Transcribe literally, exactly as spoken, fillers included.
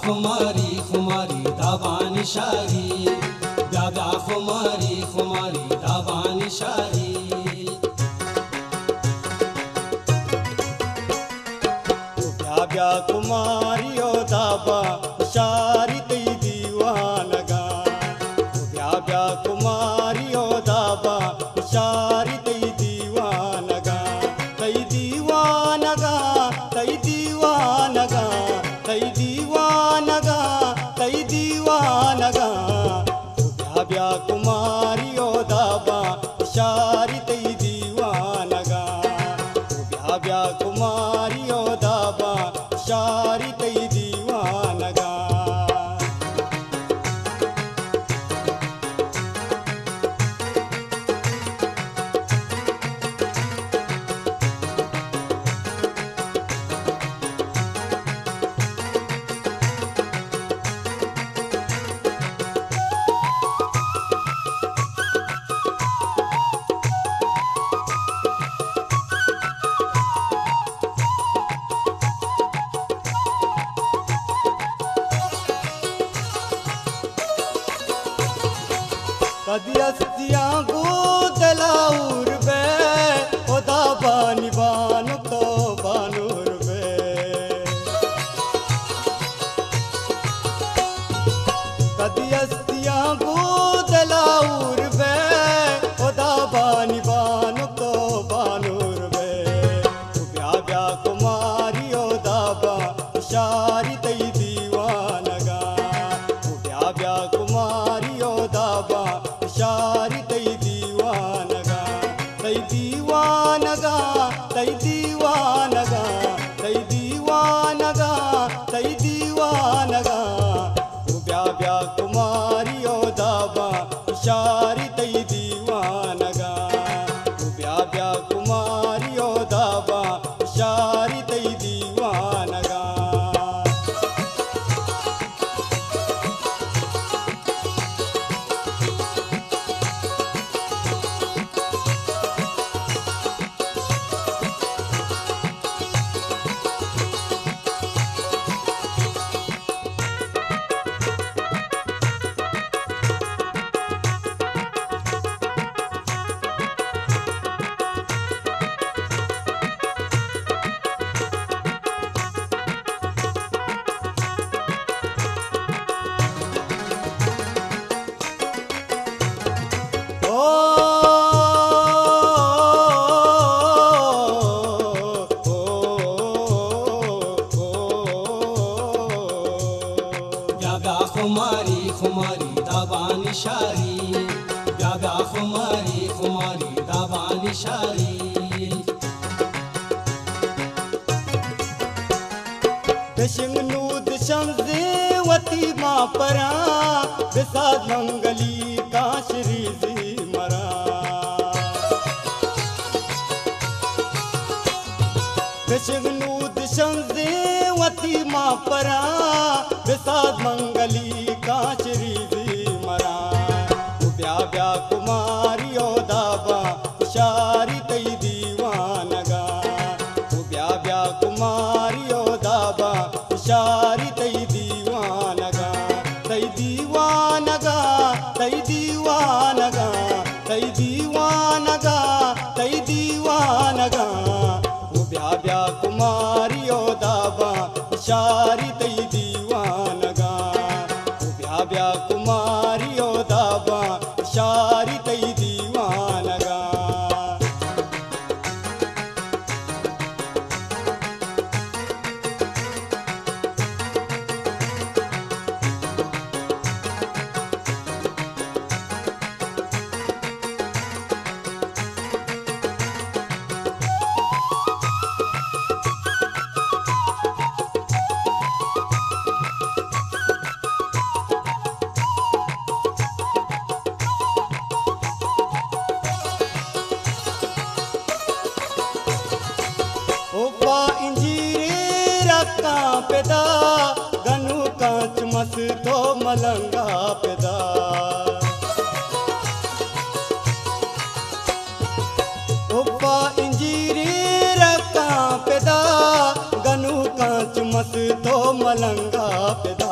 खुमारी खुमारी दाबानी शारी, गागा खुमारी खुमारी दाबानी शारी। ब्या ब्या कुमारी ओ दाबा शारी तई दीवानगा, ब्या ब्या कुमारी ओ दाबा शारी तई दीवानगा, तई दीवानगा तई दीवानगा तई दीवानगा तई दीवानगा। ब्या ब्या कुमारी ओ दाबा शारी तई दीवानगा, ब्या ब्या कुमारी ओ दाबा शारी तई दीवानगा। कदियस्तिया गुदलाउर बे ओदा बानी बानु तो बानुर बे, कदियस्तिया गुदलाउर बे ओदा बानी बानु तो बानुर बे। ब्या ब्या कुमारी ओदा बा शारी तई दीवानगा, ब्या ब्या कुमारी ओदा बा शारी तई दीवानगा, तई दीवानगा तई दीवानगा तई दीवानगा तई दीवानगा। ब्या ब्या कुमारी ओ दाबा शारी तई दीवानगा, ब्या ब्या कुमारी ओ दाबा शारी तई दीवानगा। गागा खुमारी खुमारी दाबानी शारी, गागा खुमारी खुमारी दाबानी शारी। दशंगनु दशंजे वती माँ परा, बेसाद मंगली काशरी जी मरा। दशंगनु दशंजे वती माँ परा, बेसाद मंगली काशरी जी मरा। ब्या ब्या कुमारी ओ दाबा शारी तई दीवानगा, ब्या ब्या कुमारी ओ दाबा शारी तई दीवानगा, तई दीवानगा तई दीवानगा तई दीवानगा तई दीवानगा। ब्या ब्या कुमारी ओ दाबा शारी तई दीवानगा, ब्या ब्या कुमारी ओ दाबा शारी तई दीवानगा। पेदा गनु कांच मस तो मलंगा पेदा ओपा इंजीरी रका पेदा गनु कांच मस तो मलंगा पेदा